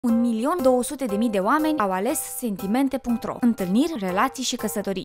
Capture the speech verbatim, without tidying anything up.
un milion două sute de mii de oameni au ales sentimente punct ro. Întâlniri, relații și căsătorii.